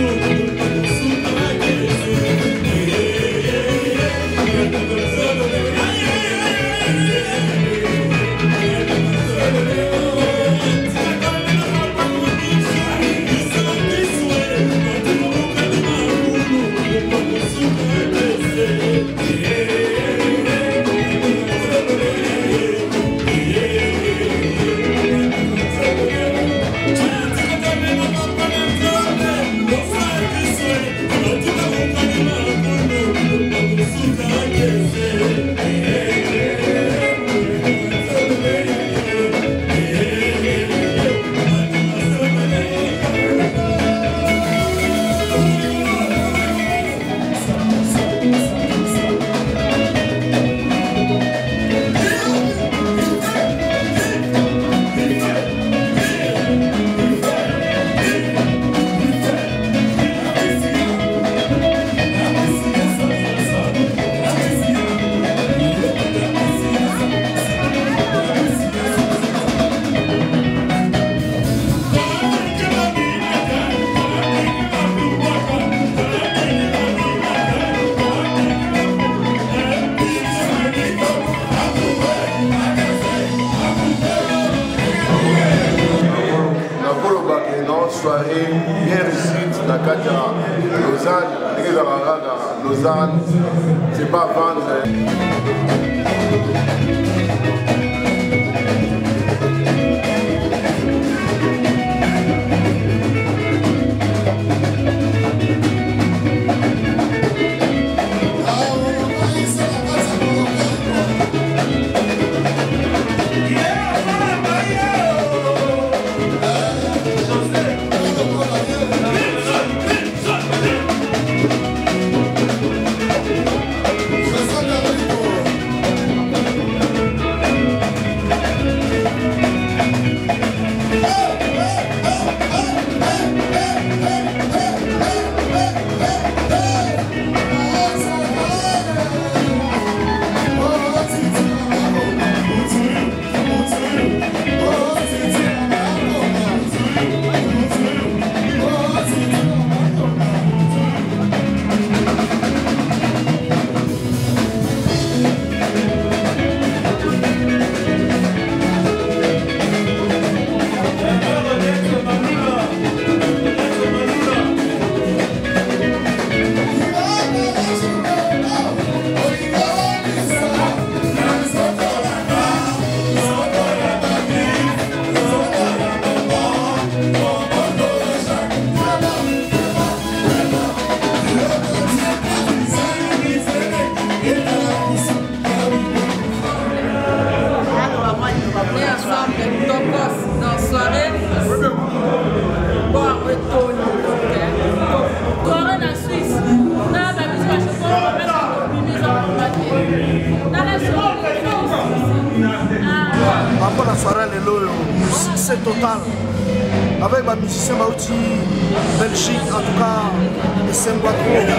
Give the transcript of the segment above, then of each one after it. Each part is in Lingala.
soirée bien réussite dans le cadre de Lausanne, c'est pas vendre. Après la soirée, c'est total. Avec ma musicien Bauti, Belgique, en tout cas, et Saint-Guadeloupe.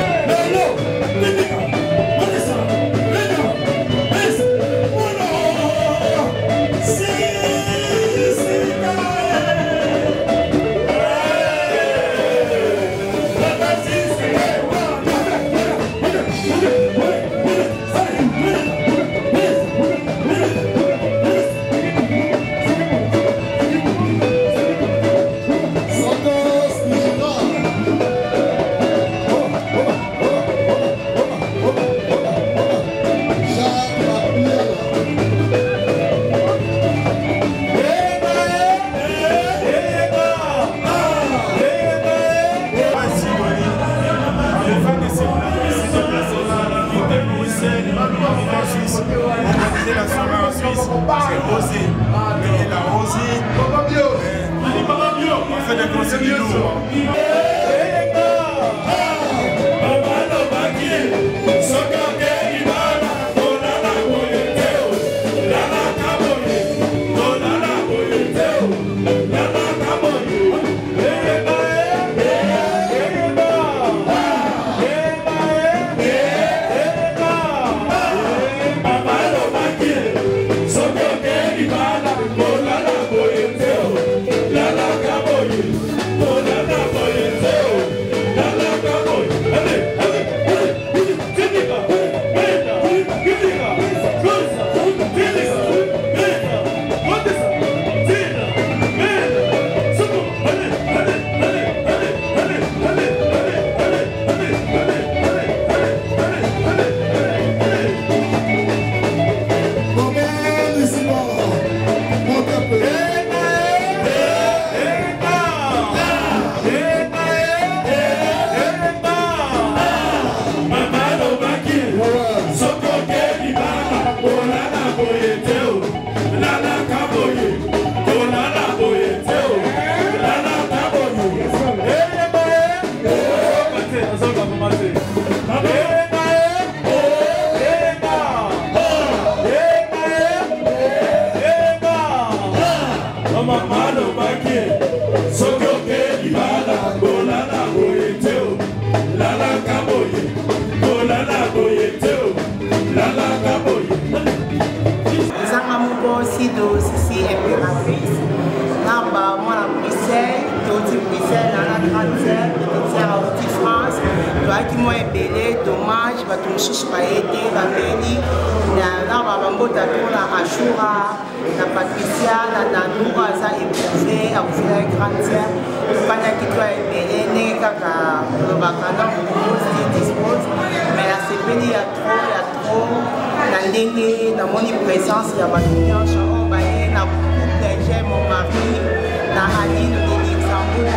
Organiser la soirée en Suisse, c'est osé. Et la osé, on fait des concerts du lourd. Boy, frère Auti France, qui m'ont ébélé, dommage, va tout sous pailleté, va béni, là, va m'embota pour la Ashura, la Patricia, la Nanoura, ça éprouvé, à vous faire grande sœur, pas qui doit ébélé, n'est qu'à le bacana, dispose, mais la CPD, il y a trop, la ligne, dans mon présence, il y a pas de bien, je suis na coupe j'ai mon mari, na Aline de Luxembourg,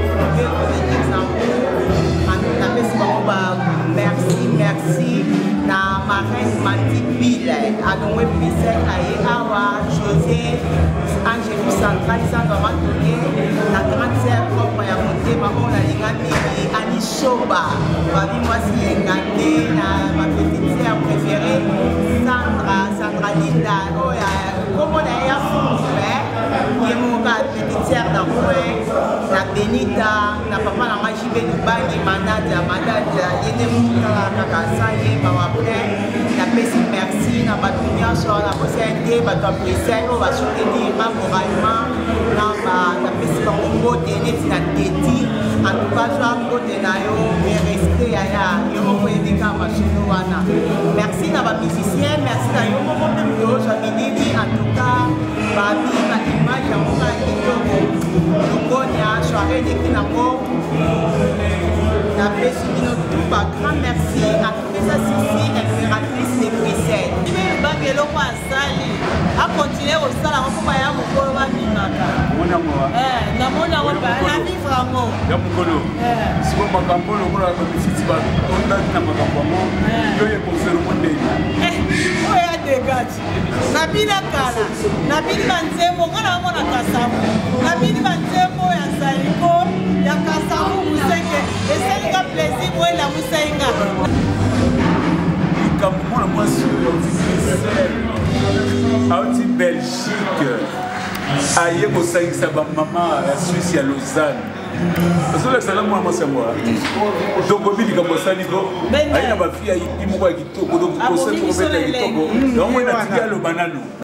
merci, na marraine Matibile, à l'ombre Pissel, à Awa, José, Angélou Central, ça va donner la grande sœur propre à monter, maman, la Lingami, Annie Soba, moi si engagée, ma petite sœur préférée, Sandra Linda, comment d'ailleurs, qui est mon petite sœur d'Aroué, la Benita, la papa, la magie, Benubani, Manadia, Yenemouka, Kakasa, la Pessi, merci, la Batounia, sur la Bossente, Batoaprisel, on va soutenir moralement, la Pessi, on va donner la Téti, en tout cas, je vais côté Nayo, mais rester à merci à ma musicienne, merci à Yomo, en tout cas, Babi, ma image, à mon Longonia, soirée de Kinamo, la Pessi, tout grand merci à Sissy, Inperatrice de Bruxelles. Bagelo kwa sali a continuer au sala ko ba ya mukolo ba minaka na mona wa ba na mi frango ya mukolo siko makambo lo kula ko Sissy ba onda na makambo mo yo ye ko sero monde o ya de gati na bila kala na bili banzemo kana mona kasamu na bili banzemo ya saliko ya kasamu musenge esenga plaisir o la musenga comme moi sur Belgique, aïe au 5 sabbat maman à Suisse à Lausanne. Parce que ça moi c'est moi. Donc au milieu comme ça niveau, aïe ma fille aïe moi qui toque donc au centre de Togo. Donc on a tiré le banano.